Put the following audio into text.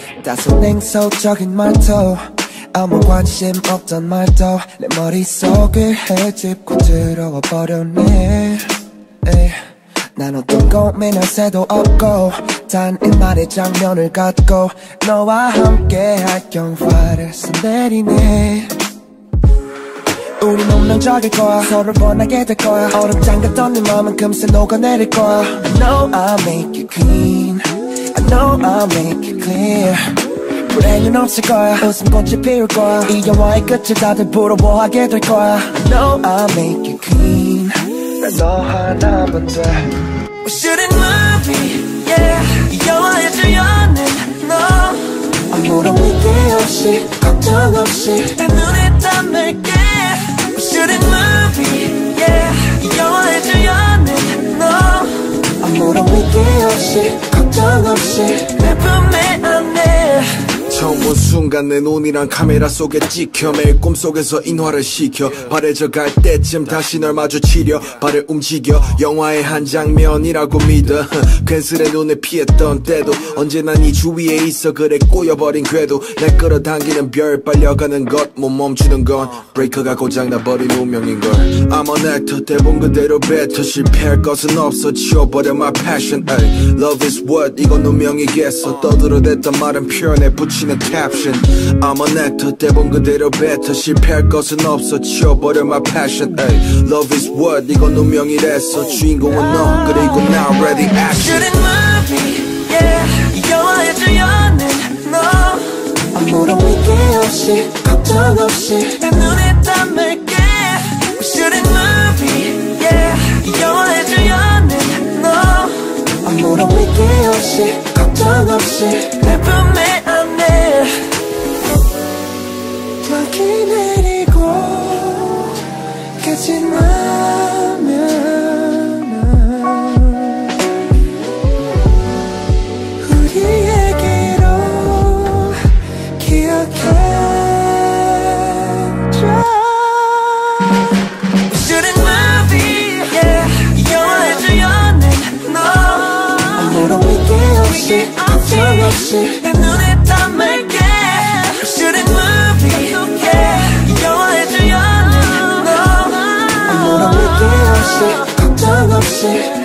다소 냉소적인 말도 아무 관심 없던 말도 내 머릿속을 헤집고 들어와 버렸네. 난 어떤 고민할 새도 없고 단 일만의 장면을 갖고 너와 함께 할 영화를 써내리네. 우린 운명적일 거야. 서로를 원하게 될 거야. 얼음장 같던 네 맘은 금세 녹아내릴 거야. I know I'll make it clean. I know I'll make it clear. 불행은 없을 거야. 웃음꽃이 피울 거야. 이 영화의 끝을 다들 부러워하게 될 거야. I know I'll make it clean. 난 너 하나만 돼. We shouldn't movie, yeah. 이 영화의 주연은 너. 아무런 위기 없이 걱정 없이 내 눈에 담을게. We shouldn't movie, yeah. 이 영화의 주연은 너. 아무런 위기 없이 걱정 없이 내 품에 안내. 처음 본 순간 내 눈이랑 카메라 속에 찍혀 매일 꿈속에서 인화를 시켜 바래져 갈 때쯤 다시 널 마주치려 발을 움직여 영화의 한 장면이라고 믿어 괜스레 눈에 피했던 때도 언제나 네 주위에 있어 그래 꼬여버린 궤도 날 끌어당기는 별 빨려가는 것 못 멈추는 건 브레이크가 고장나버린 운명인걸. I'm an actor 대본 그대로 뱉어 실패할 것은 없어 지워버려 my passion. ay. Love is what 이건 운명이겠어 떠들어댔던 말은 표현에 붙이는 caption. I'm an actor 대본 그대로 뱉어 실패할 것은 없어 지워버려 my passion. ay. Love is what 이건 운명이랬어 주인공은 너 그리고 now ready action. Shouldn't movie, yeah. 이 영화의 주연은 너. 아무런 위기 없이 걱정 없이 내 눈에 담을게. We shouldn't movie, yeah. 이 영화의 주연은 너. 아무런 위기 없이 걱정 없이 내 품에 안내. 막이 내리고 깨지나면 우리 얘기로 기억해줘. We shouldn't movie, yeah. 이 영화의 주연은 너. 아무런 위기 없이 걱정 없이 내 눈에 담을게. We shouldn't movie, yeah. 이 영화의 주연은 너. 아무런 위기 없이 걱정 없이